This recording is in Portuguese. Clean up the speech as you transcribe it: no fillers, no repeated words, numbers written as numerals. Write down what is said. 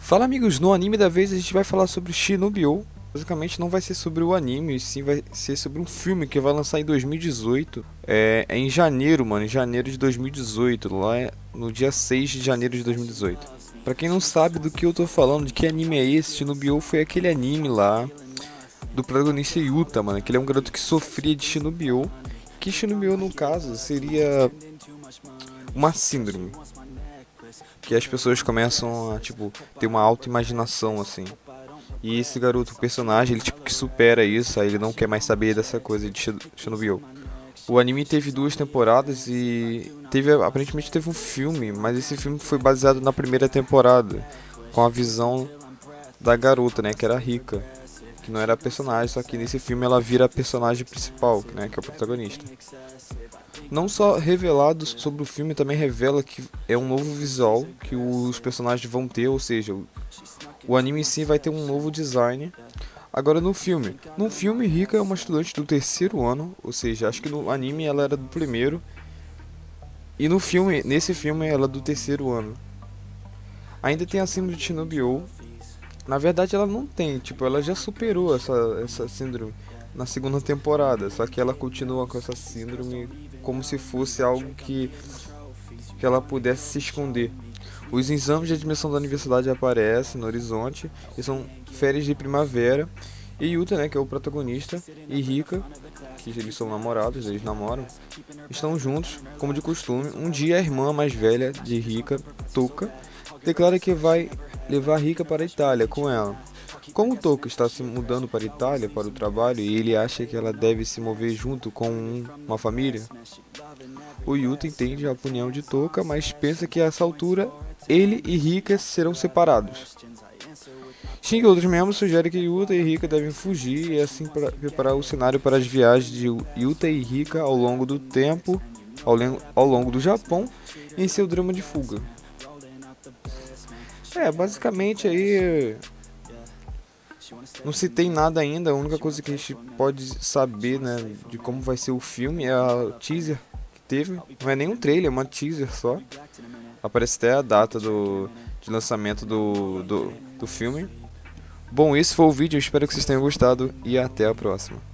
Fala amigos, no anime da vez a gente vai falar sobre Shinobi-Oh. Basicamente não vai ser sobre o anime, sim vai ser sobre um filme que vai lançar em 2018. É em janeiro, mano, em janeiro de 2018, no dia 6 de janeiro de 2018. Pra quem não sabe do que eu tô falando, de que anime é esse, Shinobi-Oh foi aquele anime lá do protagonista Yuta, mano, que ele é um garoto que sofria de Shinobi-Oh. Que Shinobi-Oh no caso seria uma síndrome que as pessoas começam a, tipo, ter uma auto-imaginação, assim. E esse garoto, o personagem, ele tipo que supera isso, aí ele não quer mais saber dessa coisa de Shinobi-Oh. O anime teve duas temporadas e aparentemente teve um filme, mas esse filme foi baseado na primeira temporada, com a visão da garota, né, que era rica, que não era a personagem, só que nesse filme ela vira a personagem principal, né, que é o protagonista. Não só revelado sobre o filme, também revela que é um novo visual que os personagens vão ter, ou seja, o anime em si vai ter um novo design. Agora no filme Rika é uma estudante do terceiro ano, ou seja, acho que no anime ela era do primeiro e nesse filme ela é do terceiro ano. Ainda tem a síndrome de Shinobi-Oh. Na verdade ela não tem, tipo, ela já superou essa síndrome na segunda temporada, só que ela continua com essa síndrome como se fosse algo que ela pudesse se esconder. Os exames de admissão da universidade aparecem no horizonte e são férias de primavera. E Yuta, né, que é o protagonista, e Rika, que eles são namorados, eles namoram, estão juntos, como de costume. Um dia a irmã mais velha de Rika, Toka, declara que vai levar Rika para a Itália com ela. Como Toka está se mudando para a Itália para o trabalho e ele acha que ela deve se mover junto com uma família, o Yuta entende a opinião de Toka, mas pensa que a essa altura ele e Rika serão separados. Shin e outros membros sugerem que Yuta e Rika devem fugir e assim preparar o cenário para as viagens de Yuta e Rika ao longo do tempo, ao longo do Japão, em seu drama de fuga. Basicamente aí não se tem nada ainda, a única coisa que a gente pode saber, né, de como vai ser o filme é a teaser que teve, não é nem um trailer, é uma teaser só. Aparece até a data de lançamento do filme. Bom, esse foi o vídeo, eu espero que vocês tenham gostado e até a próxima.